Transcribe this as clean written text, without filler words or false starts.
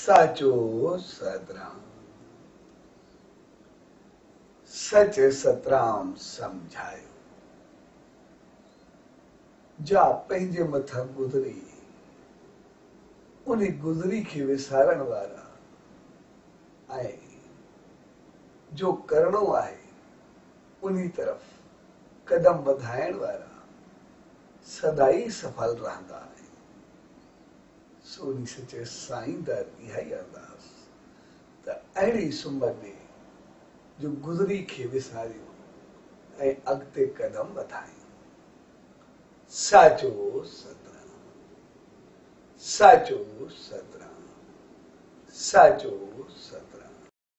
साचो सतराम। सच सतराम समझायो। जा पंहिंजे मथां गुज़री उन गुज़री खे विसारण वारा ऐं जो करणो आहे उन्ही तरफ़ कदम वधाइण वारा सदाई सफल रहंदा आहिनि। सोनी सचे साईं दर इहा ई अरदास त अहिड़ी सुमत ॾे जो गुज़री खे विसारियो ऐं अॻिते कदम वधायूं। साचो सतराम। साचो सतराम। साचो सतराम।